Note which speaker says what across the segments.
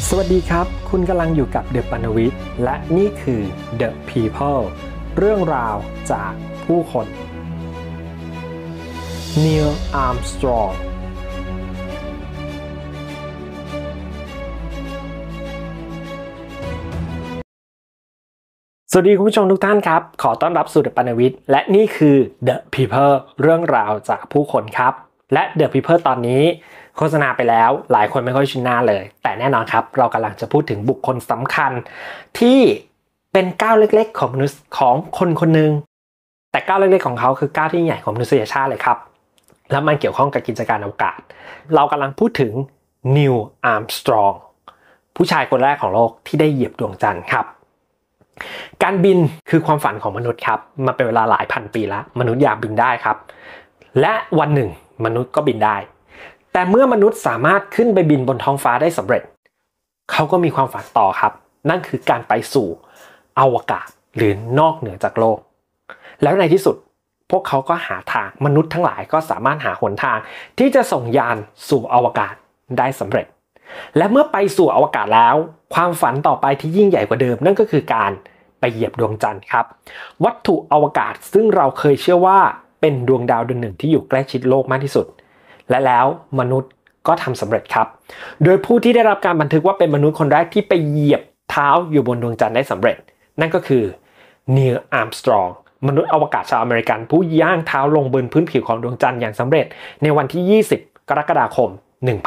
Speaker 1: สวัสดีครับคุณกำลังอยู่กับเดอะปานวิทย์และนี่คือ The People เรื่องราวจากผู้คน Neil Armstrong สวัสดีคุณผู้ชมทุกท่านครับขอต้อนรับสู่ The ปานวิทย์และนี่คือ The People เรื่องราวจากผู้คนครับและ The People ตอนนี้โฆษณาไปแล้วหลายคนไม่ค่อยชินหน้าเลยแต่แน่นอนครับเรากำลังจะพูดถึงบุคคลสำคัญที่เป็นก้าวเล็กๆของมนุษย์ของคนคนหนึ่งแต่ก้าวเล็กๆของเขาคือก้าวที่ใหญ่ของมนุษยชาติเลยครับแล้วมันเกี่ยวข้องกับกิจการอวกาศเรากำลังพูดถึงนิวอาร์มสตรองผู้ชายคนแรกของโลกที่ได้เหยียบดวงจันทร์ครับการบินคือความฝันของมนุษย์ครับมาเป็นเวลาหลายพันปีแล้วมนุษย์อยากบินได้ครับและวันหนึ่งมนุษย์ก็บินได้แต่เมื่อมนุษย์สามารถขึ้นไปบินบนท้องฟ้าได้สำเร็จเขาก็มีความฝันต่อครับนั่นคือการไปสู่อวกาศหรือนอกเหนือจากโลกแล้วในที่สุดพวกเขาก็หาทางมนุษย์ทั้งหลายก็สามารถหาหนทางที่จะส่งยานสู่อวกาศได้สำเร็จและเมื่อไปสู่อวกาศแล้วความฝันต่อไปที่ยิ่งใหญ่กว่าเดิมนั่นก็คือการไปเหยียบดวงจันทร์ครับวัตถุอวกาศซึ่งเราเคยเชื่อว่าเป็นดวงดาวดวงหนึ่งที่อยู่ใกล้ชิดโลกมากที่สุดและแล้วมนุษย์ก็ทำสำเร็จครับโดยผู้ที่ได้รับการบันทึกว่าเป็นมนุษย์คนแรกที่ไปเหยียบเท้าอยู่บนดวงจันทร์ได้สำเร็จนั่นก็คือนีล อาร์มสตรองมนุษย์อวกาศชาวอเมริกันผู้ย่างเท้าลงบนพื้นผิวของดวงจันทร์อย่างสำเร็จในวันที่ 20 กรกฎาคม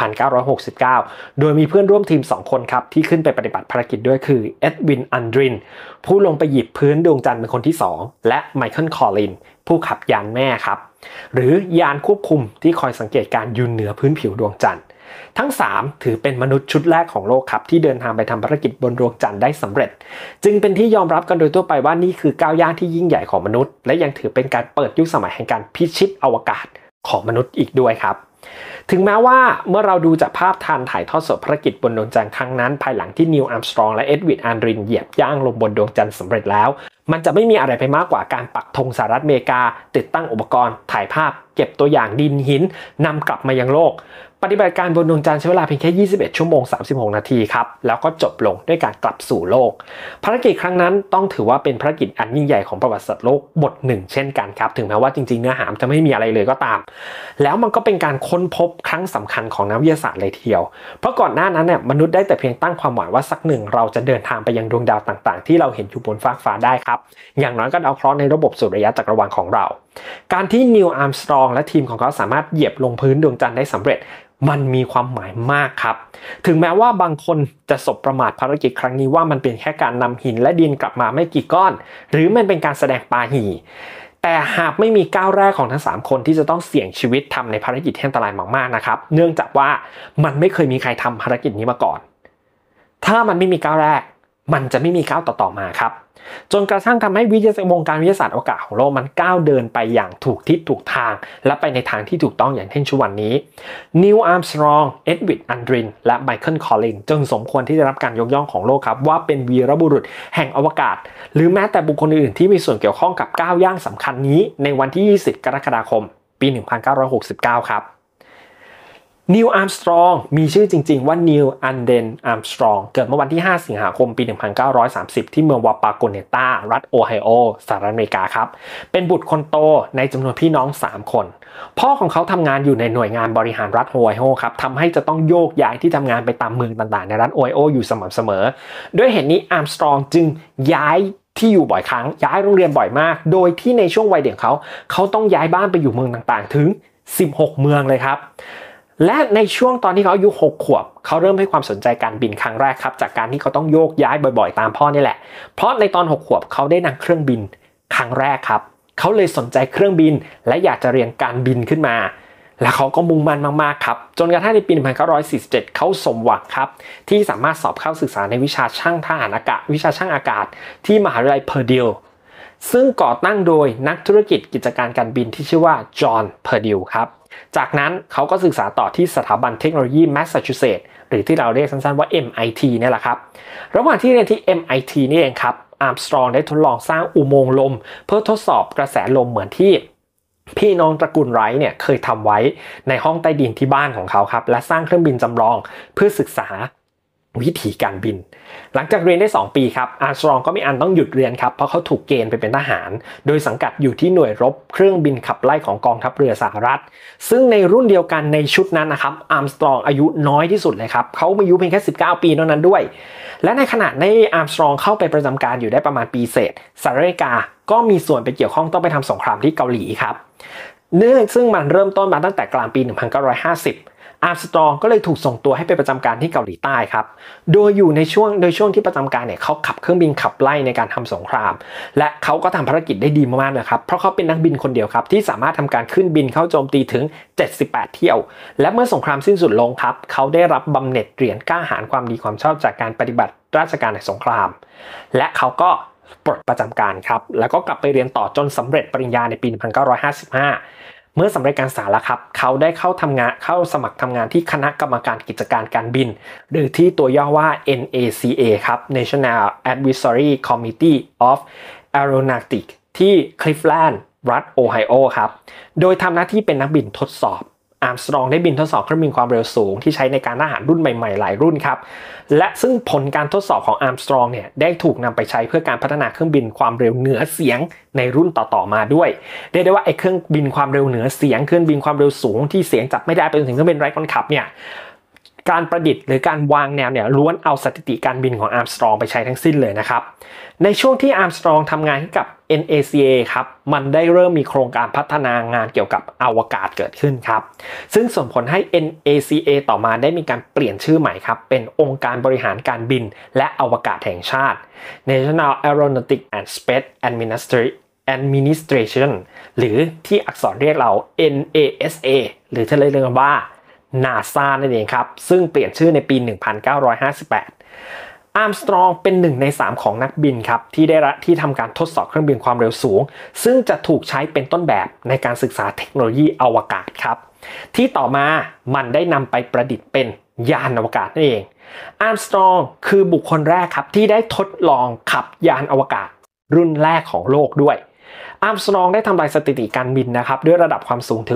Speaker 1: 1969 โดยมีเพื่อนร่วมทีม2คนครับที่ขึ้นไปปฏิบัติภารกิจด้วยคือเอ็ดวิน อัลดรินผู้ลงไปหยิบพื้นดวงจันทร์เป็นคนที่2และไมเคิล คอลลินผู้ขับยานแม่ครับหรือยานควบคุมที่คอยสังเกตการอยู่เหนือพื้นผิวดวงจันทร์ทั้ง3ถือเป็นมนุษย์ชุดแรกของโลกครับที่เดินทางไปทำภารกิจบนดวงจันทร์ได้สำเร็จจึงเป็นที่ยอมรับกันโดยทั่วไปว่านี่คือก้าวย่างที่ยิ่งใหญ่ของมนุษย์และยังถือเป็นการเปิดยุคสมัยแห่งการพิชิตอวกาศของมนุษย์อีกด้วยครับถึงแม้ว่าเมื่อเราดูจากภาพทันถ่ายทอดสดภารกิจบนดวงจันทร์ครั้งนั้นภายหลังที่นีล อาร์มสตรองและเอ็ดวิน อัลดรินเหยียบย่างลงบนดวงจันทร์สำเร็จแล้วมันจะไม่มีอะไรไปมากกว่าการปักธงสหรัฐอเมริกาติดตั้งอุปกรณ์ถ่ายภาพเก็บตัวอย่างดินหินนำกลับมายังโลกปฏิบัติการบนดวงจันทร์ใช้เวลาเพียงแค่21 ชั่วโมง 36 นาทีครับแล้วก็จบลงด้วยการกลับสู่โลกภารกิจครั้งนั้นต้องถือว่าเป็นภารกิจอันยิ่งใหญ่ของประวัติศาสตร์โลกบทหนึ่งเช่นกันครับถึงแม้ว่าจริงๆเนื้อหาจะไม่มีอะไรเลยก็ตามแล้วมันก็เป็นการค้นพบครั้งสำคัญของนักวิทยาศาสตร์เลยทีเดียวเพราะก่อนหน้านั้นเนี่ยมนุษย์ได้แต่เพียงตั้งความหวังว่าสักหนึ่งเราจะเดินทางไปยังดวงดาวต่างๆที่เราเห็นอยู่บนฟากฟ้าได้ครับอย่างน้อยก็ดาวเคราะห์ในระบบสุริยะจักรวาลของเราการที่นีล อาร์มสตรองและทีมของเขาสามารถเหยียบลงพื้นดวงจันทร์ได้สำเร็จมันมีความหมายมากครับถึงแม้ว่าบางคนจะสบประมาทภารกิจครั้งนี้ว่ามันเป็นแค่การนำหินและดินกลับมาไม่กี่ก้อนหรือมันเป็นการแสดงปาหี่แต่หากไม่มีก้าวแรกของทั้ง3คนที่จะต้องเสี่ยงชีวิตทำในภารกิจที่อันตรายมากๆนะครับเนื่องจากว่ามันไม่เคยมีใครทำภารกิจนี้มาก่อนถ้ามันไม่มีก้าวแรกมันจะไม่มีก้าวต่อๆมาครับจนกระทั่งทำให้วงการวิทยาศาสตร์อวกาศของโลกมันก้าวเดินไปอย่างถูกทิศถูกทางและไปในทางที่ถูกต้องอย่างเช่นวันนี้นีล อาร์มสตรองเอ็ดวิน อัลดรินและไมเคิล คอลลินจึงสมควรที่ได้รับการยกย่องของโลกครับว่าเป็นวีรบุรุษแห่งอวกาศหรือแม้แต่บุคคลอื่นที่มีส่วนเกี่ยวข้องกับก้าวย่างสำคัญนี้ในวันที่ 20 กรกฎาคม ปี 1969 ครับนีล อาร์มสตรองมีชื่อจริงๆว่านีล อัลเดน อาร์มสตรองเกิดเมื่อวันที่ 5 สิงหาคม ปี 1930 ที่เมืองวาปาโกเนตารัฐโอไฮโอสหรัฐอเมริกาครับเป็นบุตรคนโตในจำนวนพี่น้อง3คนพ่อของเขาทำงานอยู่ในหน่วยงานบริหารรัฐโอไฮโอครับทำให้จะต้องโยกย้ายที่ทำงานไปตามเมืองต่างๆในรัฐโอไฮโออยู่สม่ำเสมอด้วยเหตุนี้อาร์มสตรองจึงย้ายที่อยู่บ่อยครั้งย้ายโรงเรียนบ่อยมากโดยที่ในช่วงวัยเด็กเขาต้องย้ายบ้านไปอยู่เมืองต่างๆถึง16 เมืองเลยครับและในช่วงตอนที่เขาอายุ6 ขวบเขาเริ่มให้ความสนใจการบินครั้งแรกครับจากการที่เขาต้องโยกย้ายบ่อยๆตามพ่อนี่แหละเพราะในตอน6 ขวบเขาได้นั่งเครื่องบินครั้งแรกครับเขาเลยสนใจเครื่องบินและอยากจะเรียนการบินขึ้นมาและเขาก็มุ่งมั่นมากๆครับจนกระทั่งในปี 1947 เขาสมหวังครับที่สามารถสอบเข้าศึกษาในวิชาช่างทหารอากาศวิชาช่างอากาศที่มหาวิทยาลัยเพอร์ดิวซึ่งก่อตั้งโดยนักธุรกิจกิจการการบินที่ชื่อว่าจอห์น เพอร์ดิวครับจากนั้นเขาก็ศึกษาต่อที่สถาบันเทคโนโลยีแมสซาชูเซตส์หรือที่เราเรียกสั้นๆว่า MIT นี่แหละครับระหว่างที่เรียนที่ MIT นี่เองครับอาร์มสตรองได้ทดลองสร้างอุโมงค์ลมเพื่อทดสอบกระแสลมเหมือนที่พี่น้องตระกูลไรท์เนี่ยเคยทำไว้ในห้องใต้ดินที่บ้านของเขาครับและสร้างเครื่องบินจำลองเพื่อศึกษาวิธีการบินหลังจากเรียนได้2ปีครับอาร์มสตรองก็มีอันต้องหยุดเรียนครับเพราะเขาถูกเกณฑ์ไปเป็นทหารโดยสังกัดอยู่ที่หน่วยรบเครื่องบินขับไล่ของกองทัพเรือสหรัฐซึ่งในรุ่นเดียวกันในชุดนั้นนะครับอาร์มสตรองอายุน้อยที่สุดเลยครับเขาอายุเพียงแค่19 ปีเท่านั้นด้วยและในขณะที่อาร์มสตรองเข้าไปประจำการอยู่ได้ประมาณปีเศษสหรัฐอเมริกาก็มีส่วนไปเกี่ยวข้องต้องไปทำสงครามที่เกาหลีครับซึ่งมันเริ่มต้นมาตั้งแต่กลางปี 1950อาร์มสตรองก็เลยถูกส่งตัวให้ไปประจำการที่เกาหลีใต้ครับโดยช่วงที่ประจำการเนี่ยเขาขับเครื่องบินขับไล่ในการทำสงครามและเขาก็ทำภารกิจได้ดีมากๆเลยครับเพราะเขาเป็นนักบินคนเดียวครับที่สามารถทำการขึ้นบินเข้าโจมตีถึง78 เที่ยวและเมื่อสงครามสิ้นสุดลงครับเขาได้รับบำเหน็จเหรียญกล้าหาญความดีความชอบจากการปฏิบัติราชการในสงครามและเขาก็ปลดประจำการครับแล้วก็กลับไปเรียนต่อจนสำเร็จปริญญาในปี 1955เมื่อสำเร็จการศึกษาแล้วครับเขาได้เข้าสมัครทำงานที่คณะกรรมการกิจการการบินหรือที่ตัวย่อว่า NACA ครับ National Advisory Committee of Aeronautics ที่คลิฟแลนด์รัฐโอไฮโอครับโดยทำหน้าที่เป็นนักบินทดสอบอาร์มสตรองได้บินทดสอบเครื่องบินความเร็วสูงที่ใช้ในการทหารรุ่นใหม่ๆหลายรุ่นครับและซึ่งผลการทดสอบของอาร์มสตรองเนี่ยได้ถูกนำไปใช้เพื่อการพัฒนาเครื่องบินความเร็วเหนือเสียงในรุ่นต่อๆมาด้วยเรียกได้ว่าไอ้เครื่องบินความเร็วเหนือเสียงเครื่องบินความเร็วสูงที่เสียงจับไม่ได้ไปจนถึงเครื่องบินไร้คนขับเนี่ยการประดิษฐ์หรือการวางแนวเนี่ยล้วนเอาสถิติการบินของอาร์มสตรองไปใช้ทั้งสิ้นเลยนะครับในช่วงที่อาร์มสตรองทำงานให้กับ NACA ครับมันได้เริ่มมีโครงการพัฒนางานเกี่ยวกับอวกาศเกิดขึ้นครับซึ่งส่งผลให้ NACA ต่อมาได้มีการเปลี่ยนชื่อใหม่ครับเป็นองค์การบริหารการบินและอวกาศแห่งชาติ National Aeronautics and Space Administration หรือที่อักษรเรียกเรา NASA หรือที่เรียกว่าNASA นั่นเองครับซึ่งเปลี่ยนชื่อในปี 1958 อาร์มสตรองเป็น1 ใน 3ของนักบินครับที่ทำการทดสอบเครื่องบินความเร็วสูงซึ่งจะถูกใช้เป็นต้นแบบในการศึกษาเทคโนโลยีอวกาศครับที่ต่อมามันได้นำไปประดิษฐ์เป็นยานอวกาศนั่นเองอาร์มสตรองคือบุคคลแรกครับที่ได้ทดลองขับยานอวกาศรุ่นแรกของโลกด้วยอาร์มสตรองได้ทำลายสถิติการบินนะครับด้วยระดับความสูงถึง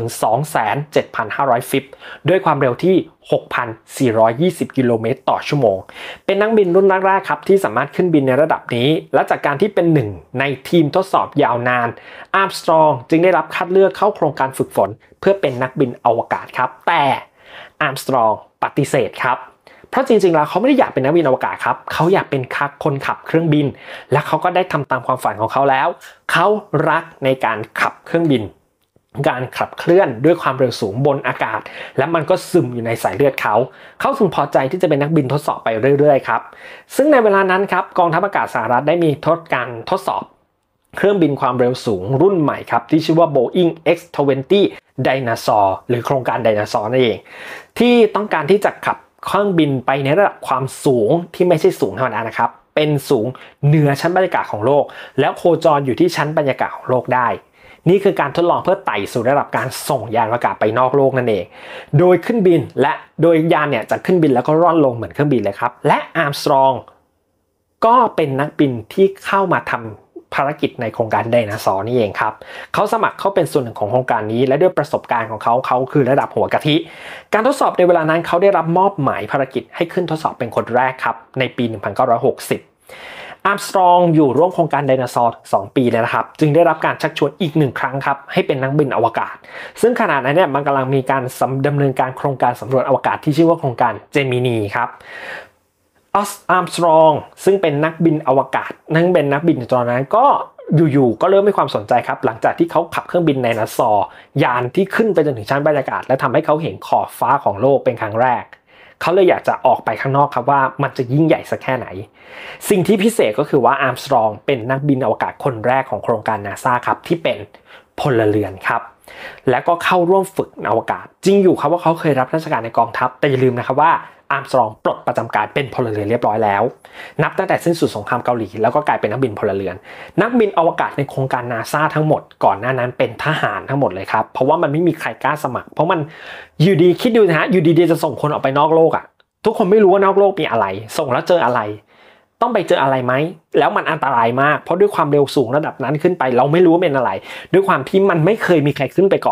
Speaker 1: 27,500 ฟิตด้วยความเร็วที่ 6,420 กิโลเมตรต่อชั่วโมงเป็นนักบินรุ่นแรกๆครับที่สามารถขึ้นบินในระดับนี้และจากการที่เป็นหนึ่งในทีมทดสอบยาวนานอาร์มสตรองจึงได้รับคัดเลือกเข้าโครงการฝึกฝนเพื่อเป็นนักบินอวกาศครับแต่อาร์มสตรองปฏิเสธครับเพราะจริงๆแล้วเขาไม่ได้อยากเป็นนักบินอวกาศครับเขาอยากเป็นคนขับเครื่องบินและเขาก็ได้ทำตามความฝันของเขาแล้วเขารักในการขับเครื่องบินการขับเคลื่อนด้วยความเร็วสูงบนอากาศและมันก็ซึมอยู่ในสายเลือดเขาถึงพอใจที่จะเป็นนักบินทดสอบไปเรื่อยๆครับซึ่งในเวลานั้นครับกองทัพอากาศสหรัฐได้มีการทดสอบเครื่องบินความเร็วสูงรุ่นใหม่ครับที่ชื่อว่า Boeing X-20 Dinosaur หรือโครงการไดโนเสาร์นั่นเองที่ต้องการที่จะขับเครื่องบินไปในระดับความสูงที่ไม่ใช่สูงธรรมดานะครับเป็นสูงเหนือชั้นบรรยากาศของโลกแล้วโคจรอยู่ที่ชั้นบรรยากาศของโลกได้นี่คือการทดลองเพื่อไต่สู่ระดับการส่งยานอวกาศไปนอกโลกนั่นเองโดยขึ้นบินและโดยยานเนี่ยจะขึ้นบินแล้วก็ร่อนลงเหมือนเครื่องบินเลยครับและอาร์มสตรองก็เป็นนักบินที่เข้ามาทำภารกิจในโครงการไดโนเสาร์นี่เองครับเขาสมัครเข้าเป็นส่วนหนึ่งของโครงการนี้และด้วยประสบการณ์ของเขาคือระดับหัวกะทิการทดสอบในเวลานั้นเขาได้รับมอบหมายภารกิจให้ขึ้นทดสอบเป็นคนแรกครับในปี 1960 อาร์มสตรองอยู่ร่วมโครงการไดโนเสาร์2 ปีเลยนะครับจึงได้รับการชักชวนอีก1 ครั้งครับให้เป็นนักบินอวกาศซึ่งขณะนั้นเนี่ยมันกำลังมีการดำเนินการโครงการสำรวจอวกาศที่ชื่อว่าโครงการเจมินีครับอาร์มสตรองซึ่งเป็นนักบินอวกาศเป็นนักบินตอนนั้นก็อยู่ๆก็เริ่มมีความสนใจครับหลังจากที่เขาขับเครื่องบินไดโนเสาร์ยานที่ขึ้นไปจนถึงชั้นบรรยากาศและทำให้เขาเห็นขอบฟ้าของโลกเป็นครั้งแรกเขาเลยอยากจะออกไปข้างนอกครับว่ามันจะยิ่งใหญ่สักแค่ไหนสิ่งที่พิเศษก็คือว่าอาร์มสตรองเป็นนักบินอวกาศคนแรกของโครงการ NASA ครับที่เป็นพลเรือนครับและก็เข้าร่วมฝึกอวกาศจริงอยู่ครับว่าเขาเคยรับราชการในกองทัพแต่อย่าลืมนะครับว่าอาร์มสตรองปลดประจำการเป็นพลเรือนเรียบร้อยแล้วนับตั้งแต่สิ้นสุดสงครามเกาหลีแล้วก็กลายเป็นนักบินพลเรือนนักบินอวกาศในโครงการ NASA ทั้งหมดก่อนหน้านั้นเป็นทหารทั้งหมดเลยครับเพราะว่ามันไม่มีใครกล้าสมัครเพราะมันอยู่ดีคิดดูนะฮะอยู่ดีๆจะส่งคนออกไปนอกโลกอ่ะทุกคนไม่รู้ว่านอกโลกมีอะไรส่งแล้วเจออะไรต้องไปเจออะไรไหมแล้วมันอันตรายมากเพราะด้วยความเร็วสูงระดับนั้นขึ้นไปเราไม่รู้ว่าเป็นอะไรด้วยความที่มันไม่เคยมีใครขึ้นไปก่อน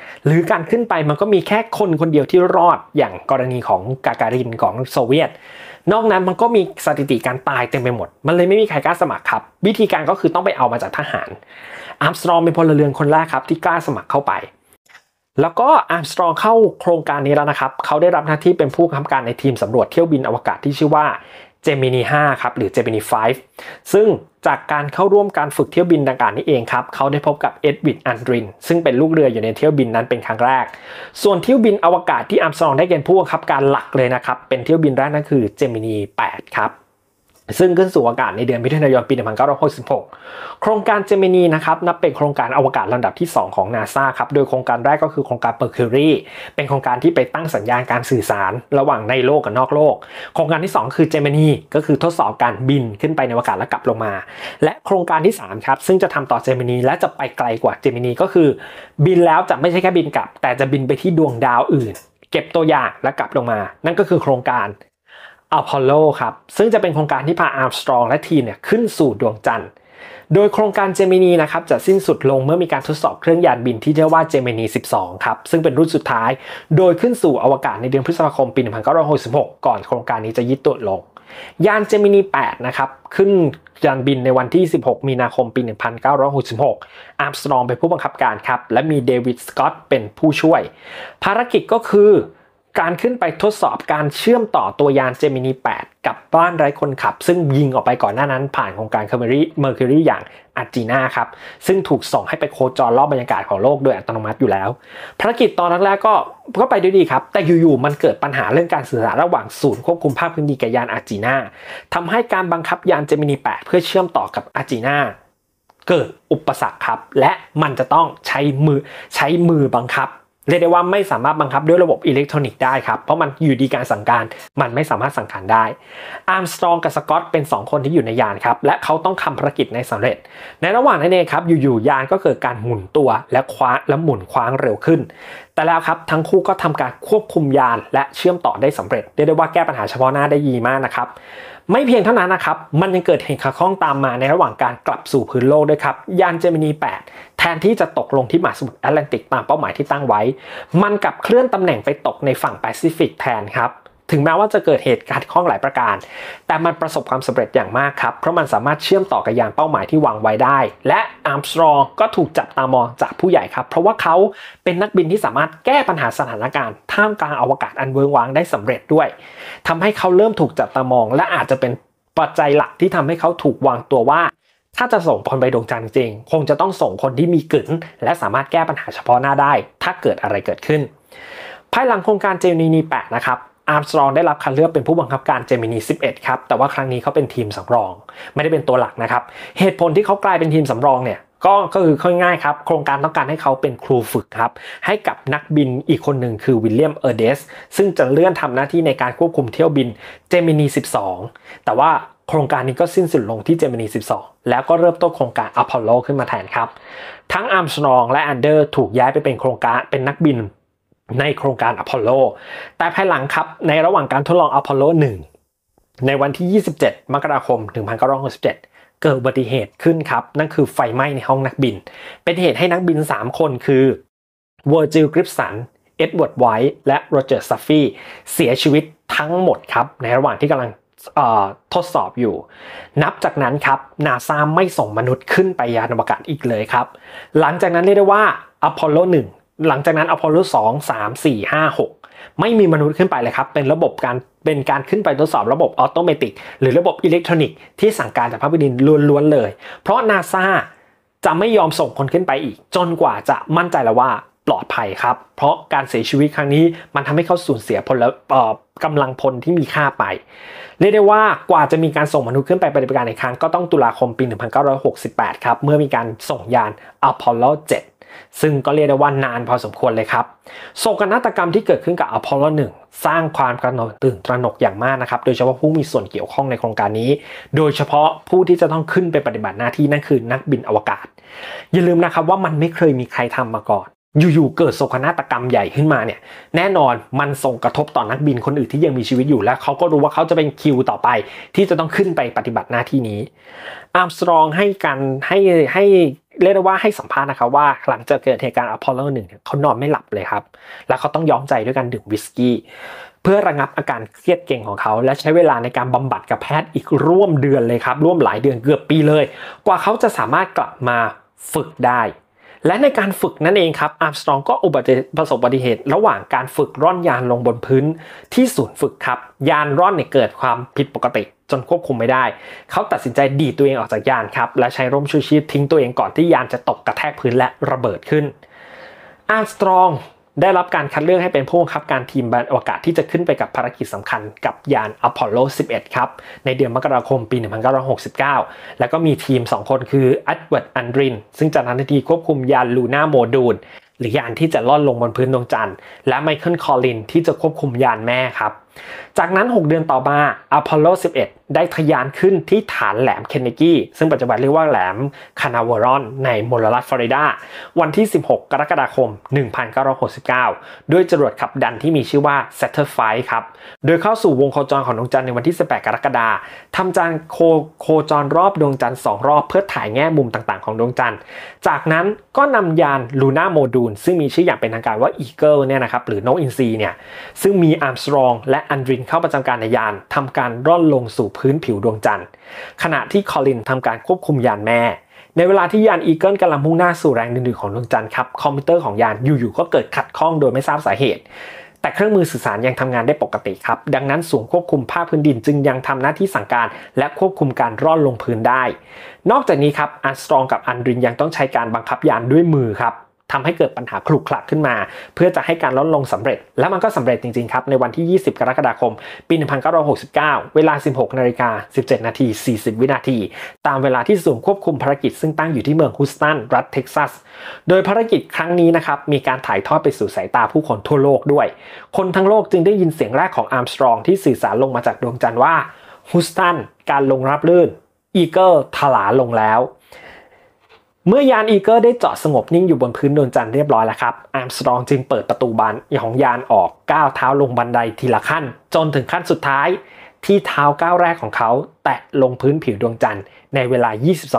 Speaker 1: หรือการขึ้นไปมันก็มีแค่คนคนเดียวที่รอดอย่างกรณีของกาการินของโซเวียตนอกนั้นมันก็มีสถิติการตายเต็มไปหมดมันเลยไม่มีใครกล้าสมัครครับวิธีการก็คือต้องไปเอามาจากทหารอาร์มสตรองเป็นพลเรือนคนแรกครับที่กล้าสมัครเข้าไปแล้วก็อาร์มสตรองเข้าโครงการนี้แล้วนะครับเขาได้รับหน้าที่เป็นผู้กำกับการในทีมสำรวจเที่ยวบินอวกาศที่ชื่อว่าเจมินี 5 ครับหรือเจมินี 5 ซึ่งจากการเข้าร่วมการฝึกเที่ยวบินดังกล่าวนี้เองครับเขาได้พบกับเอ็ดวิน อัลดรินซึ่งเป็นลูกเรืออยู่ในเที่ยวบินนั้นเป็นครั้งแรกส่วนเที่ยวบินอวกาศที่อาร์มสตรองได้เป็นผู้กำกับการหลักเลยนะครับเป็นเที่ยวบินแรกนั่นคือเจมินี 8 ครับซึ่งขึ้นสู่อากาศในเดือนมิถุนายนปี 1966 โครงการเจมินีนะครับนับเป็นโครงการอวกาศลำดับที่ 2 ของ NASA ครับโดยโครงการแรกก็คือโครงการ Mercury เป็นโครงการที่ไปตั้งสัญญาณการสื่อสารระหว่างในโลกกับนอกโลกโครงการที่ 2 คือเจมินีก็คือทดสอบการบินขึ้นไปในอวกาศและกลับลงมาและโครงการที่ 3 ครับซึ่งจะทำต่อเจมินีและจะไปไกลกว่าเจมินีก็คือบินแล้วจะไม่ใช่แค่บินกลับแต่จะบินไปที่ดวงดาวอื่นเก็บตัวอย่างและกลับลงมานั่นก็คือโครงการอพอลโลครับซึ่งจะเป็นโครงการที่พาอาร์มสตรองและทีมเนี่ยขึ้นสู่ดวงจันทร์โดยโครงการเจมินีนะครับจะสิ้นสุดลงเมื่อมีการทดสอบเครื่องยานบินที่เรียกว่าเจมินี 12 ครับซึ่งเป็นรุ่นสุดท้ายโดยขึ้นสู่อวกาศในเดือนพฤษภาคมปี 1966 ก่อนโครงการนี้จะยึดตัวลงยานเจมินี 8 นะครับขึ้นยานบินในวันที่ 16 มีนาคมปี 1966 อาร์มสตรองเป็นผู้บังคับการครับและมีเดวิด สกอตเป็นผู้ช่วยภารกิจก็คือการขึ้นไปทดสอบการเชื่อมต่อตัวยานเจมินี 8 กับบ้านไร้คนขับซึ่งยิงออกไปก่อนหน้านั้นผ่านโครงการMercury อย่างอาร์จีนาครับซึ่งถูกส่งให้ไปโคจรรอบบรรยากาศของโลกโดยอัตโนมัติอยู่แล้วภารกิจตอนแรกๆก็ไปด้วยดีครับแต่อยู่ๆมันเกิดปัญหาเรื่องการสื่อสารระหว่างศูนย์ควบคุมภาคพื้นดินกับยานอาร์จีนาทำให้การบังคับยานเจมินี 8 เพื่อเชื่อมต่อกับอาร์จีนาเกิดอุปสรรคครับและมันจะต้องใช้มือบังคับเรียกได้ว่าไม่สามารถบังคับด้วยระบบอิเล็กทรอนิกส์ได้ครับเพราะมันอยู่ดีการสั่งการมันไม่สามารถสั่งการได้อาร์มสตรองกับสกอตเป็น2คนที่อยู่ในยานครับและเขาต้องทำภารกิจในสำเร็จในระหว่างนั้นเองครับอยู่ๆยานก็เกิดการหมุนตัวและหมุนคว้างเร็วขึ้นแต่แล้วครับทั้งคู่ก็ทำการควบคุมยานและเชื่อมต่อได้สำเร็จเรียกได้ว่าแก้ปัญหาเฉพาะหน้าได้ดีมากนะครับไม่เพียงเท่านั้นนะครับมันยังเกิดเหตุขัดข้องตามมาในระหว่างการกลับสู่พื้นโลกด้วยครับยานเจมินี 8 แทนที่จะตกลงที่มหาสมุทรแอตแลนติกตามเป้าหมายที่ตั้งไว้มันกลับเคลื่อนตำแหน่งไปตกในฝั่งแปซิฟิกแทนครับถึงแม้ว่าจะเกิดเหตุการณ์ข้องหลายประการแต่มันประสบความสำเร็จอย่างมากครับเพราะมันสามารถเชื่อมต่อกับยานเป้าหมายที่วางไว้ได้และอาร์มสตรองก็ถูกจับตามองจากผู้ใหญ่ครับเพราะว่าเขาเป็นนักบินที่สามารถแก้ปัญหาสถานการณ์ท่ามกลางอวกาศอันเวิ้งว้างได้สำเร็จด้วยทำให้เขาเริ่มถูกจับตามองและอาจจะเป็นปัจจัยหลักที่ทำให้เขาถูกวางตัวว่าถ้าจะส่งคนไปดวงจันทร์จริงคงจะต้องส่งคนที่มีกึ๋นและสามารถแก้ปัญหาเฉพาะหน้าได้ถ้าเกิดอะไรเกิดขึ้นภายหลังโครงการเจมินี 8 นะครับอาร์มสตรองได้รับคัดเลือกเป็นผู้บังคับการเจมินี 11 ครับแต่ว่าครั้งนี้เขาเป็นทีมสำรองไม่ได้เป็นตัวหลักนะครับเหตุผลที่เขากลายเป็นทีมสำรองเนี่ยก็คือง่ายๆครับโครงการต้องการให้เขาเป็นครูฝึกครับให้กับนักบินอีกคนหนึ่งคือวิลเลียม เออร์เดสซึ่งจะเลื่อนทำหน้าที่ในการควบคุมเที่ยวบินเจมินี 12 แต่ว่าโครงการนี้ก็สิ้นสุดลงที่เจมินี 12 แล้วก็เริ่มต้นโครงการอพอลโลขึ้นมาแทนครับทั้งอาร์มสตรองและแอนเดอร์ถูกย้ายไปเป็นโครงการเป็นนักบินในโครงการอพอลโลแต่ภายหลังครับในระหว่างการทดลองอพอลโล 1ในวันที่ 27 มกราคม 1967 เกิดอุบัติเหตุขึ้นครับนั่นคือไฟไหม้ในห้องนักบินเป็นเหตุให้นักบิน3คนคือเวอร์จิล กริฟสันเอ็ดเวิร์ด ไวท์และโรเจอร์ ซัฟฟี่เสียชีวิตทั้งหมดครับในระหว่างที่กำลังทดสอบอยู่นับจากนั้นครับ NASA ไม่ส่งมนุษย์ขึ้นไปยานอวกาศอีกเลยครับหลังจากนั้นเรียกได้ว่าอพอลโล 1หลังจากนั้นอพอลโล 2 3 4 5 6ไม่มีมนุษย์ขึ้นไปเลยครับเป็นการขึ้นไปทดสอบระบบออโตเมติกหรือระบบอิเล็กทรอนิกส์ที่สั่งการจากภาคพื้นดินล้วนๆเลยเพราะ NASA จะไม่ยอมส่งคนขึ้นไปอีกจนกว่าจะมั่นใจแล้วว่าปลอดภัยครับเพราะการเสียชีวิตครั้งนี้มันทำให้เขาสูญเสียกำลังพลที่มีค่าไปเรียกได้ว่ากว่าจะมีการส่งมนุษย์ขึ้นไปปฏิบัติการอีกครั้งก็ต้องตุลาคมปี 1968 ครับเมื่อมีการส่งยานอพอลโล 7ซึ่งก็เรียกได้ว่านานพอสมควรเลยครับโศกนาฏกรรมที่เกิดขึ้นกับอพอลโล 1 สร้างความตื่นตระหนกอย่างมากนะครับโดยเฉพาะผู้มีส่วนเกี่ยวข้องในโครงการนี้โดยเฉพาะผู้ที่จะต้องขึ้นไปปฏิบัติหน้าที่นั่นคือนักบินอวกาศอย่าลืมนะครับว่ามันไม่เคยมีใครทำมาก่อนอยู่ๆเกิดโศกนาฏกรรมใหญ่ขึ้นมาเนี่ยแน่นอนมันส่งกระทบต่อนักบินคนอื่นที่ยังมีชีวิตอยู่และเขาก็รู้ว่าเขาจะเป็นคิวต่อไปที่จะต้องขึ้นไปปฏิบัติหน้าที่นี้อาร์มสตรองให้เรียกได้ว่าให้สัมภาษณ์นะครับว่าหลังจากเกิดเหตุการณ์อพอลโล1เนี่ยเขานอนไม่หลับเลยครับแล้วเขาต้องย้อมใจด้วยการดื่มวิสกี้เพื่อระงับอาการเครียดเก่งของเขาและใช้เวลาในการบำบัดกับแพทย์อีกร่วมเดือนเลยครับร่วมหลายเดือนเกือบปีเลยกว่าเขาจะสามารถกลับมาฝึกได้และในการฝึกนั่นเองครับอาร์มสตรองก็ประสบอุบัติเหตุระหว่างการฝึกร่อนยานลงบนพื้นที่ศูนย์ฝึกครับยานร่อนเนี่ยเกิดความผิดปกติจนควบคุมไม่ได้เขาตัดสินใจดีดตัวเองออกจากยานครับและใช้ร่มชูชีพทิ้งตัวเองก่อนที่ยานจะตกกระแทกพื้นและระเบิดขึ้นอาร์มสตรองได้รับการคัดเลือกให้เป็นผู้บังคับการทีมอวกาศที่จะขึ้นไปกับภารกิจสำคัญกับยานอพอลโล 11 ครับในเดือนมกราคมปี 1969 แล้วก็มีทีม 2 คนคือเอ็ดเวิร์ด อัลดรินซึ่งจะทำหน้าที่ควบคุมยานลูน่าโมดูลหรือยานที่จะล่อนลงบนพื้นดวงจันทร์และไมเคิล คอลลินที่จะควบคุมยานแม่ครับจากนั้น6เดือนต่อมาอพอลโล 11 ได้ทะยานขึ้นที่ฐานแหลมเคนเนดีซึ่งปัจจุบันเรียกว่าแหลมคานาเวอรอนในมลรัฐฟลอริดาวันที่16กรกฎาคม1969ด้วยจรวดขับดันที่มีชื่อว่า Saturn V ครับโดยเข้าสู่วงโคจรของดวงจันทร์ในวันที่18กรกฎาคมทำการโคจรรอบดวงจันทร์2รอบเพื่อถ่ายแง่มุมต่างๆของดวงจันทร์จากนั้นก็นำยานลูน่าโมดูลซึ่งมีชื่ออย่างเป็นทางการว่า Eagle เนี่ยนะครับหรือนกอินทรีเนี่ยซึ่งมีอาร์มสตรองและอัลดรินเข้าประจำการในยานทำการร่อนลงสู่พื้นผิวดวงจันทร์ขณะที่คอลลินทำการควบคุมยานแม่ในเวลาที่ยานอีเกิลกำลังมุ่งหน้าสู่แรงดึงดูดของดวงจันทร์ครับคอมพิวเตอร์ของยานอยู่ๆก็เกิดขัดข้องโดยไม่ทราบสาเหตุแต่เครื่องมือสื่อสารยังทำงานได้ปกติครับดังนั้นศูนย์ควบคุมภาคพื้นดินจึงยังทำหน้าที่สั่งการและควบคุมการร่อนลงพื้นได้นอกจากนี้ครับอาร์มสตรองกับอัลดรินยังต้องใช้การบังคับยานด้วยมือครับทำให้เกิดปัญหาขรุขระขึ้นมาเพื่อจะให้การลดลงสำเร็จและมันก็สำเร็จจริงๆครับในวันที่20กรกฎาคมปี1969เวลา 16:17 นาที 40 วินาทีตามเวลาที่ศูนย์ควบคุมภารกิจซึ่งตั้งอยู่ที่เมืองฮูสตันรัฐเท็กซัสโดยภารกิจครั้งนี้นะครับมีการถ่ายทอดไปสู่สายตาผู้คนทั่วโลกด้วยคนทั้งโลกจึงได้ยินเสียงแรกของอาร์มสตรองที่สื่อสารลงมาจากดวงจันทร์ว่าฮูสตันการลงรับลื่นอีเกิลถลาลงแล้วเมื่อยานอีเกิลได้จอดสงบนิ่งอยู่บนพื้นดวงจันทร์เรียบร้อยแล้วครับอาร์มสตรองจึงเปิดประตูบานของยานออกก้าวเท้าลงบันไดทีละขั้นจนถึงขั้นสุดท้ายที่เท้าก้าวแรกของเขาแตะลงพื้นผิวดวงจันทร์ในเวลา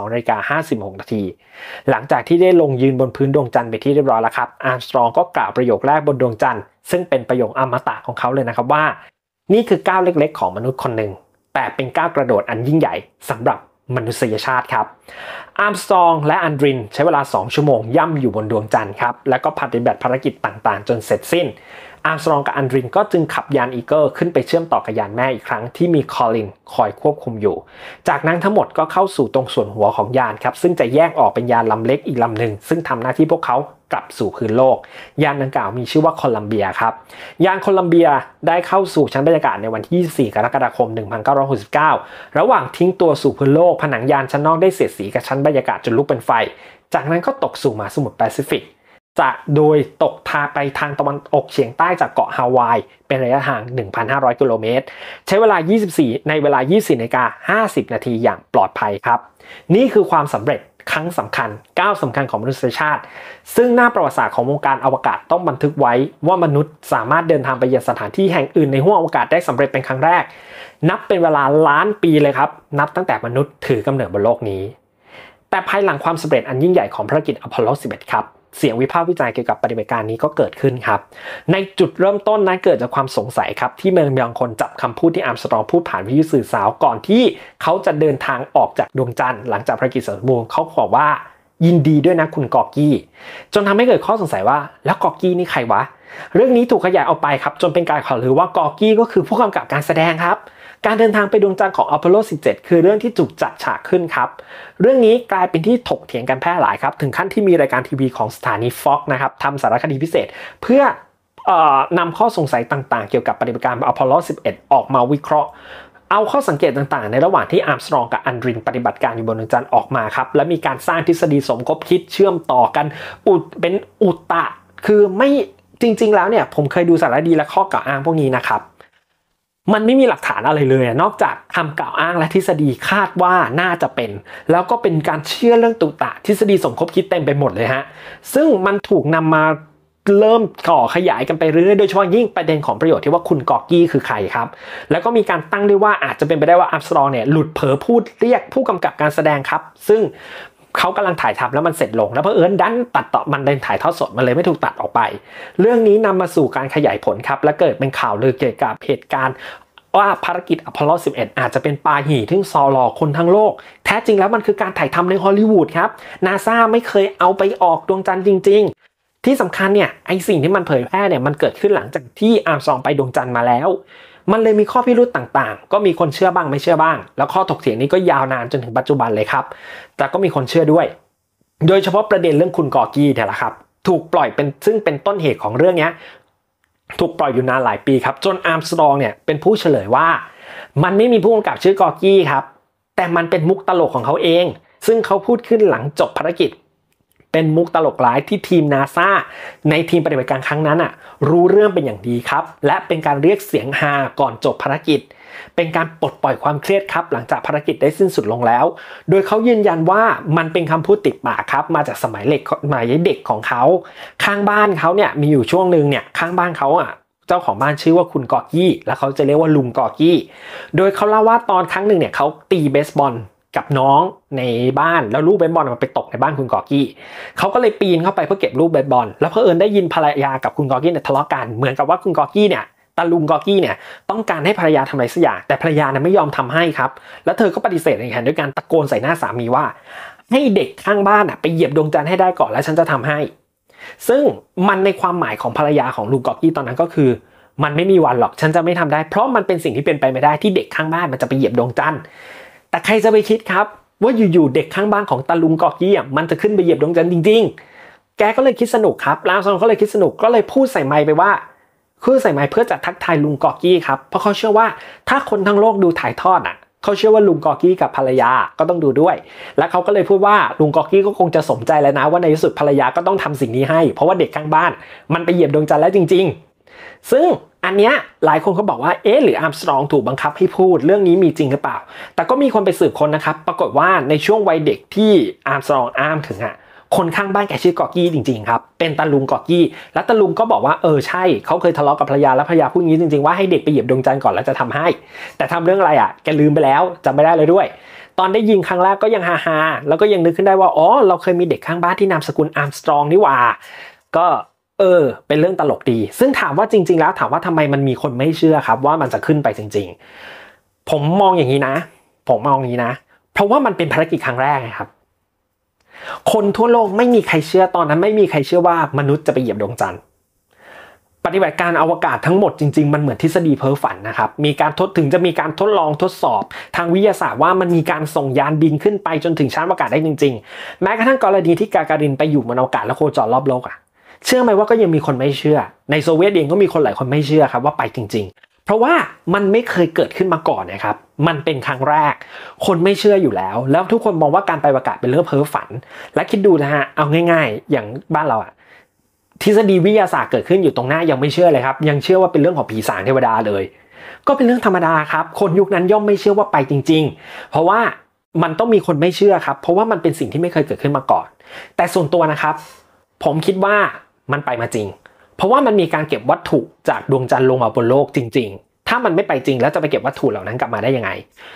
Speaker 1: 22:56 นาทีหลังจากที่ได้ลงยืนบนพื้นดวงจันทร์ไปที่เรียบร้อยแล้วครับอาร์มสตรองก็กล่าวประโยคแรกบนดวงจันทร์ซึ่งเป็นประโยคอมตะของเขาเลยนะครับว่านี่คือก้าวเล็กๆของมนุษย์คนหนึ่งแต่เป็นก้าวกระโดดอันยิ่งใหญ่สำหรับมนุษยชาติครับอาร์มสตรองและอัลดรินใช้เวลา2ชั่วโมงย่ำอยู่บนดวงจันทร์ครับแล้วก็ปฏิบัติภารกิจต่างๆจนเสร็จสิ้นอาร์มสตรองกับอัลดรินก็จึงขับยานอีเกิลขึ้นไปเชื่อมต่อกับยานแม่อีกครั้งที่มีคอลลินคอยควบคุมอยู่จากนั้นทั้งหมดก็เข้าสู่ตรงส่วนหัวของยานครับซึ่งจะแยกออกเป็นยานลำเล็กอีกลำหนึ่งซึ่งทำหน้าที่พวกเขากลับสู่พื้นโลกยานดังกล่าวมีชื่อว่าโคลัมเบียครับยานโคลัมเบียได้เข้าสู่ชั้นบรรยากาศในวันที่24กรกฎาคม1969ระหว่างทิ้งตัวสู่พื้นโลกผนังยานชั้นนอกได้เสียดสีกับชั้นบรรยากาศจนลุกเป็นไฟจากนั้นก็ตกสู่มหาสมุทรแปซิฟิกโดยตกไปทางตะวันออกเฉียงใต้จากเกาะฮาวายเป็นระยะทาง 1,500 กิโลเมตรใช้เวลาในเวลา 24:50 นาทีอย่างปลอดภัยครับนี่คือความสำเร็จครั้งสำคัญก้าวสำคัญของมนุษยชาติซึ่งหน้าประวัติศาสตร์ของวงการอวกาศต้องบันทึกไว้ว่ามนุษย์สามารถเดินทางไปยังสถานที่แห่งอื่นในห้วงอวกาศได้สำเร็จเป็นครั้งแรกนับเป็นเวลาล้านปีเลยครับนับตั้งแต่มนุษย์ถือกำเนิดบนโลกนี้แต่ภายหลังความสำเร็จอันยิ่งใหญ่ของภารกิจอพอลโล 11 ครับเสียงวิพากษ์วิจารณ์เกี่ยวกับปฏิบัติการนี้ก็เกิดขึ้นครับในจุดเริ่มต้นนั้นเกิดจากความสงสัยครับที่บางคนจับคำพูดที่อาร์มสตรองพูดผ่านวิทยุสื่อสารก่อนที่เขาจะเดินทางออกจากดวงจันทร์หลังจากภารกิจสมบูรณ์เขาบอกว่ายินดีด้วยนะคุณกอร์กี้จนทำให้เกิดข้อสงสัยว่าแล้วกอร์กี้นี่ใครวะเรื่องนี้ถูกขยายออกไปครับจนเป็นการข่าวลือว่ากอร์กี้ก็คือผู้กำกับการแสดงครับการเดินทางไปดวงจันทร์ของอพอลโล 17 คือเรื่องที่ถูกจัดฉากขึ้นครับเรื่องนี้กลายเป็นที่ถกเถียงกันแพร่หลายครับถึงขั้นที่มีรายการทีวีของสถานี Fox นะครับทำสารคดีพิเศษเพื่อนำข้อสงสัยต่างๆเกี่ยวกับปฏิบัติการอพอลโล 11 ออกมาวิเคราะห์เอาข้อสังเกตต่างๆในระหว่างที่อาร์มสตรองกับอัลดรินปฏิบัติการอยู่บนดวงจันทร์ออกมาครับและมีการสร้างทฤษฎีสมคบคิดเชื่อมต่อกันเป็นอุตะคือไม่จริงๆแล้วเนี่ยผมเคยดูสารคดีและข้อกล่าวอ้างพวกนี้นะครับมันไม่มีหลักฐานอะไรเลยนอกจากคำกล่าวอ้างและทฤษฎีคาดว่าน่าจะเป็นแล้วก็เป็นการเชื่อเรื่องตุตะทฤษฎีสมคบคิดเต็มไปหมดเลยฮะซึ่งมันถูกนำมาเริ่มก่อขยายกันไปเรื่อยๆโดยเฉพาะยิ่งประเด็นของประโยชน์ที่ว่าคุณกอร์กี้คือใครครับแล้วก็มีการตั้งด้วยว่าอาจจะเป็นไปได้ว่าอาร์มสตรองเนี่ยหลุดเผลอพูดเรียกผู้กำกับการแสดงครับซึ่งเขากำลังถ่ายทำแล้วมันเสร็จลงแล้วเผอิญดันตัดต่อมันเดินถ่ายทอดสดมันเลยไม่ถูกตัดออกไปเรื่องนี้นำมาสู่การขยายผลครับและเกิดเป็นข่าวลือเกี่ยวกับเหตุการณ์ว่าภารกิจอพอลโล 11 อาจจะเป็นปาหี่ที่ซอหลอกคนทั้งโลกแท้จริงแล้วมันคือการถ่ายทำในฮอลลีวูดครับนาซาไม่เคยเอาไปออกดวงจันทร์จริงๆที่สำคัญเนี่ยไอสิ่งที่มันเผยแพร่เนี่ยมันเกิดขึ้นหลังจากที่อาร์มสตรองไปดวงจันทร์มาแล้วมันเลยมีข้อพิรุธต่างๆก็มีคนเชื่อบ้างไม่เชื่อบ้างแล้วข้อถกเถียงนี้ก็ยาวนานจนถึงปัจจุบันเลยครับแต่ก็มีคนเชื่อด้วยโดยเฉพาะประเด็นเรื่องคุณกอร์กี้เนี่ยแหละครับถูกปล่อยเป็นซึ่งเป็นต้นเหตุของเรื่องนี้ถูกปล่อยอยู่นานหลายปีครับจนอาร์มสตรองเนี่ยเป็นผู้เฉลยว่ามันไม่มีผู้กำกับชื่อกอร์กี้ครับแต่มันเป็นมุกตลกของเขาเองซึ่งเขาพูดขึ้นหลังจบภารกิจเป็นมุกตลกร้ายที่ทีมนาซาในทีมปฏิบัติการครั้งนั้นรู้เรื่องเป็นอย่างดีครับและเป็นการเรียกเสียงฮาก่อนจบภารกิจเป็นการปลดปล่อยความเครียดครับหลังจากภารกิจได้สิ้นสุดลงแล้วโดยเขายืนยันว่ามันเป็นคำพูดติดปากครับมาจากสมัยเด็กของเขาข้างบ้านเขาเนี่ยมีอยู่ช่วงนึงเนี่ยข้างบ้านเขาเจ้าของบ้านชื่อว่าคุณกอร์กี้และเขาจะเรียกว่าลุงกอร์กี้โดยเขาเล่าว่าตอนครั้งหนึ่งเนี่ยเขาตีเบสบอลกับน้องในบ้านแล้วลูกเบสบอลมันไปตกในบ้านคุณกอร์กี้เขาก็เลยปีนเข้าไปเพื่อเก็บลูกเบสบอลแล้วเผอิญได้ยินภรรยากับคุณกอร์กี้เนี่ยทะเลาะกันเหมือนกับว่าคุณกอร์กี้เนี่ยตาลุงกอร์กี้เนี่ยต้องการให้ภรรยาทำอะไรสักอย่างแต่ภรรยาเนี่ยไม่ยอมทำให้ครับแล้วเธอก็ปฏิเสธในแทนด้วยการตะโกนใส่หน้าสามีว่าให้เด็กข้างบ้านไปเหยียบดวงจันทร์ให้ได้ก่อนแล้วฉันจะทำให้ซึ่งมันในความหมายของภรรยาของลุงกอร์กี้ตอนนั้นก็คือมันไม่มีวันหรอกฉันจะไม่ทำได้เพราะมันเป็นสิ่งที่เป็นไปไม่ได้ที่เด็กข้างบ้านมันจะไปเหยียบดวงจันทร์แต่ใครจะไปคิดครับว่าอยู่ๆเด็กข้างบ้านของตาลุงกอร์กี้มันจะขึ้นไปเหยียบดวงจันทร์จริงๆแกก็เลยคิดสนุกครับอาร์มสตรองก็เลยคิดสนุกก็เลยพูดใส่ไมค์ไปว่าคือใส่ไมค์เพื่อจะทักทายลุงกอร์กี้ครับเพราะเขาเชื่อว่าถ้าคนทั้งโลกดูถ่ายทอดเขาเชื่อว่าลุงกอร์กี้กับภรรยาก็ต้องดูด้วยและเขาก็เลยพูดว่าลุงกอร์กี้ก็คงจะสมใจแล้วนะว่าในที่สุดภรรยาก็ต้องทำสิ่งนี้ให้เพราะว่าเด็กข้างบ้านมันไปเหยียบดวงจันทร์แล้วจริงๆซึ่งอันเนี้ยหลายคนเขาบอกว่าหรืออาร์มสตรองถูกบังคับให้พูดเรื่องนี้มีจริงหรือเปล่าแต่ก็มีคนไปสืบค้นนะครับปรากฏว่าในช่วงวัยเด็กที่อาร์มสตรองอ้างถึงคนข้างบ้านแกชื่อกอร์กี้จริงๆครับเป็นตาลุงกอร์กี้และตาลุงก็บอกว่าใช่เขาเคยทะเลาะกับภรรยาแล้วภรรยาพูดงี้จริงๆว่าให้เด็กไปเหยียบดวงจันทร์ก่อนแล้วจะทำให้แต่ทำเรื่องอะไรแกลืมไปแล้วจำไม่ได้เลยด้วยตอนได้ยินครั้งแรกก็ยังฮาๆแล้วก็ยังนึกขึ้นได้ว่าเราเคยมีเด็กข้างบ้านที่นามสกุลอาร์มสตรองนี่หว่าก็เป็นเรื่องตลกดีซึ่งถามว่าจริงๆแล้วถามว่าทำไมมันมีคนไม่เชื่อครับว่ามันจะขึ้นไปจริงๆผมมองอย่างนี้นะเพราะว่ามันเป็นภารกิจครั้งแรกครับคนทั่วโลกไม่มีใครเชื่อตอนนั้นไม่มีใครเชื่อว่ามนุษย์จะไปเหยียบดวงจันทร์ปฏิบัติการอวกาศทั้งหมดจริงๆมันเหมือนทฤษฎีเพ้อฝันนะครับมีการถึงจะมีการทดลองทดสอบทางวิทยาศาสตร์ว่ามันมีการส่งยานบินขึ้นไปจนถึงชั้นอวกาศได้จริงๆแม้กระทั่งกรณีที่กาการินไปอยู่บนอวกาศและโคจรรอบโลกเชื่อไหมว่าก็ยังมีคนไม่เชื่อในโซเวียตเองก็มีคนหลายคนไม่เชื่อครับว่าไปจริงๆเพราะว่ามันไม่เคยเกิดขึ้นมาก่อนนะครับมันเป็นครั้งแรกคนไม่เชื่ออยู่แล้วทุกคนมองว่าการไปอวกาศเป็นเรื่องเพ้อฝันและคิดดูนะฮะเอาง่ายๆอย่างบ้านเราทฤษฎีวิทยาศาสตร์เกิดขึ้นอยู่ตรงหน้ายังไม่เชื่อเลยครับยังเชื่อว่าเป็นเรื่องของผีสางเทวดาเลยก็เป็นเรื่องธรรมดาครับคนยุคนั้นย่อมไม่เชื่อว่าไปจริงๆเพราะว่ามันต้องมีคนไม่เชื่อครับเพราะว่ามันเป็นสิ่งที่ไม่เคยเกิดขึ้นมาก่อนแต่ส่วนตัวนะครับผมคิดว่ามันไปมาจริงเพราะว่ามันมีการเก็บวัตถุจากดวงจันทร์ลงมาบนโลกจริงๆถ้ามันไม่ไปจริงแล้วจะไปเก็บวัตถุเหล่านั้นกลับมาได้ยังไง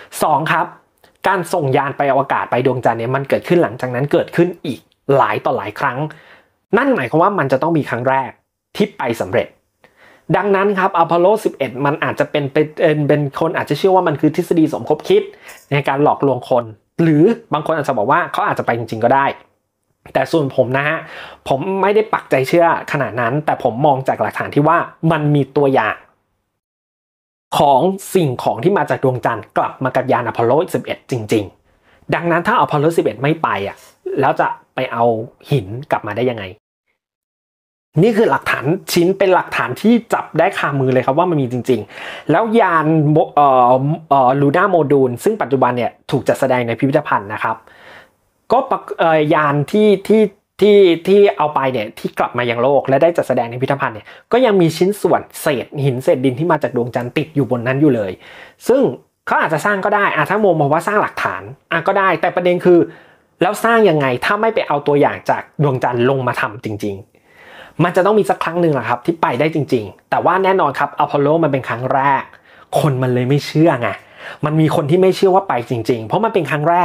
Speaker 1: 2ครับการส่งยานไปอวกาศไปดวงจันทร์เนี่ยมันเกิดขึ้นหลังจากนั้นเกิดขึ้นอีกหลายต่อหลายครั้งนั่นหมายความว่ามันจะต้องมีครั้งแรกที่ไปสำเร็จดังนั้นครับอพอลโล 11มันอาจจะเป็นคนอาจจะเชื่อว่ามันคือทฤษฎีสมคบคิดในการหลอกลวงคนหรือบางคนอาจจะบอกว่าเขาอาจจะไปจริงๆก็ได้แต่ส่วนผมนะฮะผมไม่ได้ปักใจเชื่อขนาดนั้นแต่ผมมองจากหลักฐานที่ว่ามันมีตัวอย่างของสิ่งของที่มาจากดวงจันทร์กลับมากับยานอพอลโล 11จริงๆดังนั้นถ้าอพอลโล 11ไม่ไปแล้วจะไปเอาหินกลับมาได้ยังไงนี่คือหลักฐานเป็นหลักฐานที่จับได้คามือเลยครับว่ามันมีจริงๆแล้วยานลูน่าโมดูลซึ่งปัจจุบันเนี่ยถูกจัดแสดงในพิพิธภัณฑ์นะครับก็ยานที่เอาไปเนี่ยที่กลับมายังโลกและได้จัดแสดงในพิพิธภัณฑ์เนี่ยก็ยังมีชิ้นส่วนเศษหินเศษดินที่มาจากดวงจันทร์ติดอยู่บนนั้นอยู่เลยซึ่งเขาอาจจะสร้างก็ได้ถ้ามองว่าสร้างหลักฐานก็ได้แต่ประเด็นคือแล้วสร้างยังไงถ้าไม่ไปเอาตัวอย่างจากดวงจันทร์ลงมาทำจริงๆมันจะต้องมีสักครั้งหนึ่งแหละครับที่ไปได้จริงๆแต่ว่าแน่นอนครับอพอลโลมันเป็นครั้งแรกคนมันเลยไม่เชื่อไงมันมีคนที่ไม่เชื่อว่าไปจริงๆเพราะมันเป็นครั้งแรก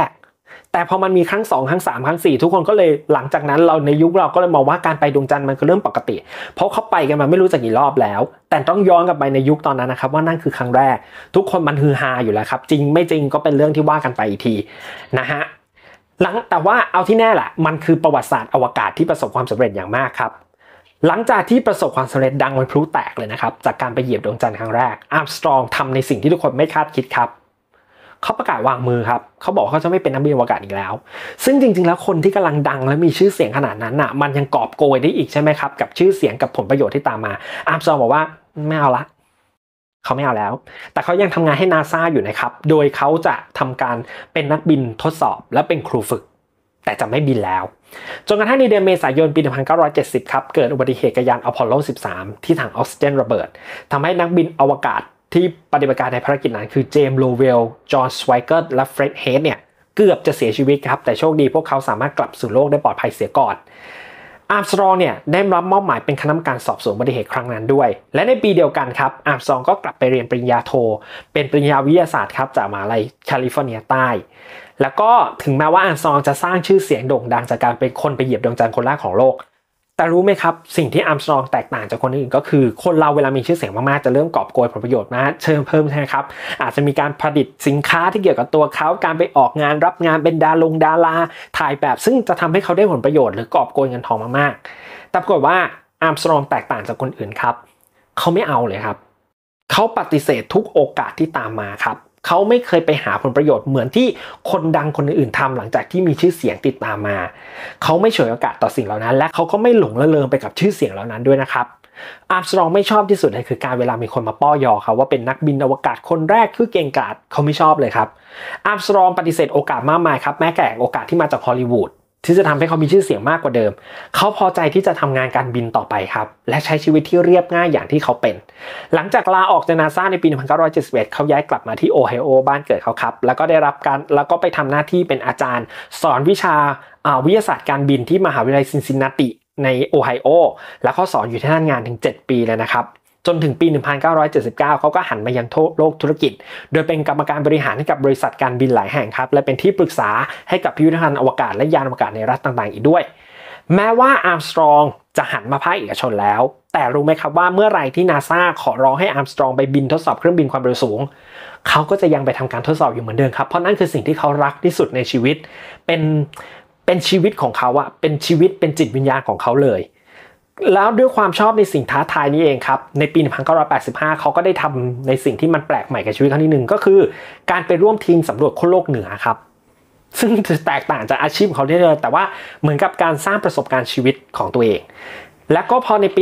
Speaker 1: แต่พอมันมีครั้ง2ครั้ง3ครั้ง4ทุกคนก็เลยหลังจากนั้นเราในยุคเราก็เลยมองว่าการไปดวงจันทร์มันก็เริ่มปกติเพราะเขาไปกันมาไม่รู้จักกี่รอบแล้วแต่ต้องย้อนกลับไปในยุคตอนนั้นนะครับว่านั่นคือครั้งแรกทุกคนมันฮือฮาอยู่แล้วครับจริงไม่จริงก็เป็นเรื่องที่ว่ากันไปอีกทีนะฮะแต่ว่าเอาที่แน่แหละมันคือประวัติศาสตร์อวกาศที่ประสบความสำเร็จอย่างมากครับหลังจากที่ประสบความสำเร็จดังเป็นพลุแตกเลยนะครับจากการไปเหยียบดวงจันทร์ครั้งแรกอาร์มสตรองทำในสิ่งที่ทุกคนไม่คาดคิดครับเขาประกาศวางมือครับเขาบอกเขาจะไม่เป็นนักบินอวกาศอีกแล้วซึ่งจริงๆแล้วคนที่กำลังดังและมีชื่อเสียงขนาดนั้นน่ะมันยังกอบโกยได้อีกใช่ไหมครับกับชื่อเสียงกับผลประโยชน์ที่ตามมาอาร์มสตรองบอกว่าไม่เอาละเขาไม่เอาแล้วแต่เขายังทำงานให้นาซาอยู่นะครับโดยเขาจะทำการเป็นนักบินทดสอบและเป็นครูฝึกแต่จะไม่บินแล้วจนกระทั่งในเดือนเมษายนปี 1970 ครับเกิดอุบัติเหตุกับยานอพอลโล 13 ที่ถังออกซิเจนระเบิดทำให้นักบินอวกาศที่ปฏิบัติการในภารกิจนั้นคือเจมส์โลเวลจอห์นสไวเกิร์และเฟร็ดเฮดเนี่ยเกือบจะเสียชีวิตครับแต่โชคดีพวกเขาสามารถกลับสู่โลกได้ปลอดภัยเสียก่อนอาร์มสตรองเนี่ยได้รับมอบหมายเป็นคณะกรรมการสอบสวนอุบัติเหตุครั้งนั้นด้วยและในปีเดียวกันครับอาร์มสตรองก็กลับไปเรียนปริญญาโทเป็นปริญญาวิทยาศาสตร์ครับจากมหาวิทยาลัยแคลิฟอร์เนียใต้แล้วก็ถึงแม้ว่าอาร์มสตรองจะสร้างชื่อเสียงโด่งดังจากการเป็นคนไปเหยียบดวงจันทร์คนแรกของโลกแต่รู้ไหมครับสิ่งที่อาร์มสตรองแตกต่างจากคนอื่นก็คือคนเราเวลามีชื่อเสียงมากๆจะเริ่มกอบโกยผลประโยชน์มาเชิญเพิ่มใช่ไหมครับอาจจะมีการผลิตสินค้าที่เกี่ยวกับตัวเขาการไปออกงานรับงานเป็นดาราถ่ายแบบซึ่งจะทำให้เขาได้ผลประโยชน์หรือกอบโกยเงินทองมากๆแต่ปรากฏว่าอาร์มสตรองแตกต่างจากคนอื่นครับเขาไม่เอาเลยครับเขาปฏิเสธทุกโอกาสที่ตามมาครับเขาไม่เคยไปหาผลประโยชน์เหมือนที่คนดังคนอื่นทำหลังจากที่มีชื่อเสียงติดตามมาเขาไม่ฉวยโอกาสต่อสิ่งเหล่านั้นและเขาก็ไม่หลงระเริงไปกับชื่อเสียงเหล่านั้นด้วยนะครับอาร์มสตรองไม่ชอบที่สุดเลยคือการเวลามีคนมาป้อยอเขาว่าเป็นนักบินอวกาศคนแรกคือเก่งกาจเขาไม่ชอบเลยครับอาร์มสตรองปฏิเสธโอกาสมากมายครับแม้แต่โอกาสที่มาจากฮอลลีวูดที่จะทำให้เขามีชื่อเสียงมากกว่าเดิมเขาพอใจที่จะทำงานการบินต่อไปครับและใช้ชีวิตที่เรียบง่ายอย่างที่เขาเป็นหลังจากลาออกจากนาซาในปี 1971 เขาย้ายกลับมาที่โอไฮโอบ้านเกิดเขาครับแล้วก็ไปทำหน้าที่เป็นอาจารย์สอนวิชาวิทยาศาสตร์การบินที่มหาวิทยาลัยซินซินนาติในโอไฮโอแล้วเขาสอนอยู่ที่นั่นงานถึง7 ปีเลยนะครับจนถึงปี 1979 เขาก็หันมายังโลกธุรกิจโดยเป็นกรรมการบริหารให้กับบริษัทการบินหลายแห่งครับและเป็นที่ปรึกษาให้กับพิพิธภัณฑ์อวกาศและยานอวกาศในรัฐต่างๆอีกด้วยแม้ว่าอาร์มสตรองจะหันมาภาคเอกชนแล้วแต่รู้ไหมครับว่าเมื่อไหร่ที่นาซาขอร้องให้อาร์มสตรองไปบินทดสอบเครื่องบินความเร็วสูงเขาก็จะยังไปทำการทดสอบอยู่เหมือนเดิมครับเพราะนั่นคือสิ่งที่เขารักที่สุดในชีวิตเป็นชีวิตของเขาอะเป็นชีวิตเป็นจิตวิญญาณของเขาเลยแล้วด้วยความชอบในสิ่งท้าทายนี้เองครับในปี 1985 เขาก็ได้ทำในสิ่งที่มันแปลกใหม่กับชีวิตครั้งที่หนึ่งก็คือการไปร่วมทีมสำรวจขั้วโลกเหนือครับซึ่งจะแตกต่างจากอาชีพของเขาได้เลยแต่ว่าเหมือนกับการสร้างประสบการณ์ชีวิตของตัวเองและก็พอในปี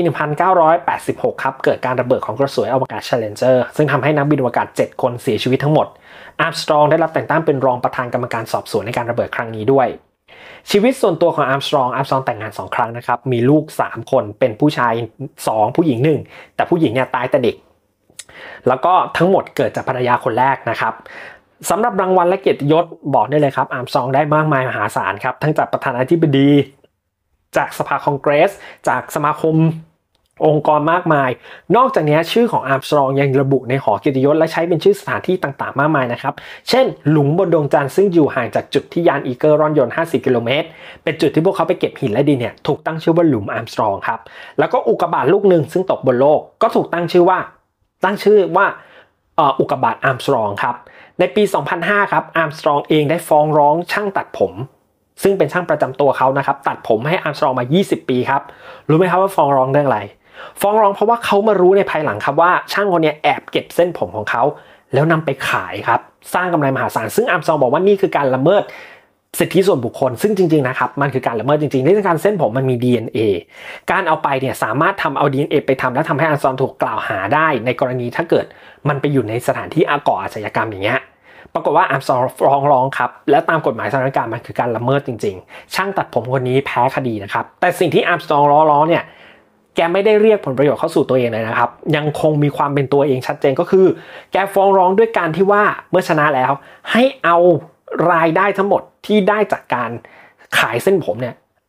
Speaker 1: 1986 ครับเกิดการระเบิดของกระสวยอวกาศ Challenger ซึ่งทำให้นักบินอวกาศ7 คนเสียชีวิตทั้งหมดอาร์มสตรองได้รับแต่งตั้งเป็นรองประธานกรรมการสอบสวนในการระเบิดครั้งนี้ด้วยชีวิตส่วนตัวของอาร์มสตรองแต่งงาน2 ครั้งนะครับมีลูก3 คนเป็นผู้ชาย2ผู้หญิง1แต่ผู้หญิงเนี่ยตายแต่เด็กแล้วก็ทั้งหมดเกิดจากภรรยาคนแรกนะครับสำหรับรางวัลและเกียรติยศบอกได้เลยครับอาร์มสตรองได้มากมายมหาศาลครับทั้งจากประธานาธิบดีจากสภาคองเกรสจากสมาคมองค์กรมากมายนอกจากนี้ชื่อของอาร์มสตรองยังระบุในหอเกียรติยศและใช้เป็นชื่อสถานที่ต่างๆมากมายนะครับเช่นหลุมบนดวงจันทร์ซึ่งอยู่ห่างจากจุดที่ยานอีเกิลร่อนยนต์50 กิโลเมตรเป็นจุดที่พวกเขาไปเก็บหินและดินเนี่ยถูกตั้งชื่อว่าหลุมอาร์มสตรองครับแล้วก็อุกกาบาตลูกหนึ่งซึ่งตกบนโลกก็ถูกตั้งชื่อว่าอุกกาบาตอาร์มสตรองครับในปี 2005 ครับอาร์มสตรองเองได้ฟ้องร้องช่างตัดผมซึ่งเป็นช่างประจำตัวเขานะครับตัดผมให้อาร์มสตรองมา20 ปีครับรู้ไหมครับว่าฟ้องร้องเรื่องอะไรฟ้องร้องเพราะว่าเขามารู้ในภายหลังครับว่าช่างคนนี้แอบเก็บเส้นผมของเขาแล้วนำไปขายครับสร้างกำไรมหาศาลซึ่งอาร์มสตรองบอกว่านี่คือการละเมิดสิทธิส่วนบุคคลซึ่งจริงๆนะครับมันคือการละเมิดจริงๆในการเส้นผมมันมี DNA การเอาไปเนี่ยสามารถทำเอา DNA ไปทำและทำให้อาร์มสตรองถูกกล่าวหาได้ในกรณีถ้าเกิดมันไปอยู่ในสถานที่ก่ออาชญากรรมอย่างเงี้ยปรากฏว่าอาร์มสตรองฟ้องร้องครับและตามกฎหมายสถานการณ์มันคือการละเมิดจริงๆช่างตัดผมคนนี้แพ้คดีนะครับแต่สิ่งที่อาร์มสตรองร้องเนี่ยแกไม่ได้เรียกผลประโยชน์เข้าสู่ตัวเองเลยนะครับยังคงมีความเป็นตัวเองชัดเจนก็คือแกฟ้องร้องด้วยการที่ว่าเมื่อชนะแล้วให้เอารายได้ทั้งหมดที่ได้จากการขายเส้นผมเนี่ย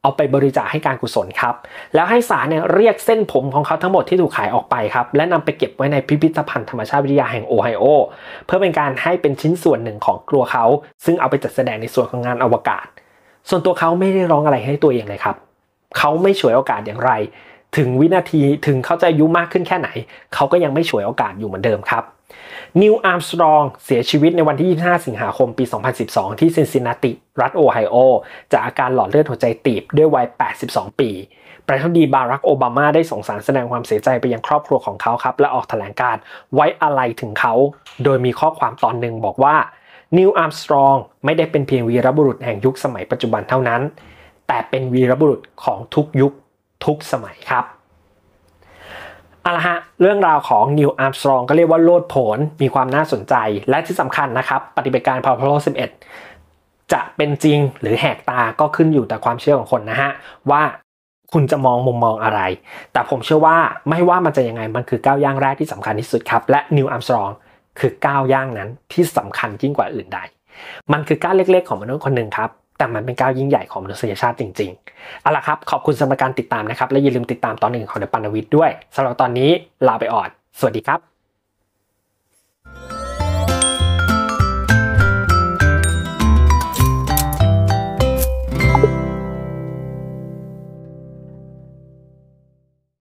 Speaker 1: เอาไปบริจาคให้การกุศลครับแล้วให้ศาลเนี่ยเรียกเส้นผมของเขาทั้งหมดที่ถูกขายออกไปครับและนำไปเก็บไว้ในพิพิธภัณฑ์ธรรมชาติวิทยาแห่งโอไฮโอเพื่อเป็นการให้เป็นชิ้นส่วนหนึ่งของครัวเขาซึ่งเอาไปจัดแสดงในส่วนของงานอวกาศส่วนตัวเขาไม่ได้ร้องอะไรให้ตัวเองเลยครับเขาไม่ฉวยโอกาสอย่างไรถึงวินาทีถึงเขาจะอายุมากขึ้นแค่ไหนเขาก็ยังไม่ฉวยโอกาสอยู่เหมือนเดิมครับนิวอาร์มสตรองเสียชีวิตในวันที่ 25 สิงหาคม ปี 2012 ที่ซินซินนาติรัฐโอไฮโอจากอาการหลอดเลือดหัวใจตีบด้วยวัย 82 ปี ประธานาธิบดีบารักโอบามาได้ส่งสารแสดงความเสียใจไปยังครอบครัวของเขาครับและออกแถลงการณ์ไว้อาลัยถึงเขาโดยมีข้อความตอนหนึ่งบอกว่านิวอาร์มสตรองไม่ได้เป็นเพียงวีรบุรุษแห่งยุคสมัยปัจจุบันเท่านั้นแต่เป็นวีรบุรุษของทุกยุคทุกสมัยครับเอาละฮะเรื่องราวของนิวอาร์มสตรองก็เรียกว่าโลดโผนมีความน่าสนใจและที่สำคัญนะครับปฏิบัติการพอลโล 11จะเป็นจริงหรือแหกตาก็ขึ้นอยู่แต่ความเชื่อของคนนะฮะว่าคุณจะมองมุมมองอะไรแต่ผมเชื่อว่าไม่ว่ามันจะยังไงมันคือก้าวย่างแรกที่สำคัญที่สุดครับและนิวอาร์มสตรองคือก้าวย่างนั้นที่สำคัญยิ่งกว่าอื่นใดมันคือก้าวเล็กๆของมนุษย์คนหนึ่งครับแต่มันเป็นก้าวยิ่งใหญ่ของมนุษยชาติจริงๆเอาล่ะครับขอบคุณสำหรับการติดตามนะครับและอย่าลืมติดตามตอนหนึ่งของเดอะปานวิทย์ด้วยสำหรับตอนนี้ลาไปก่อนสวัสดีครับ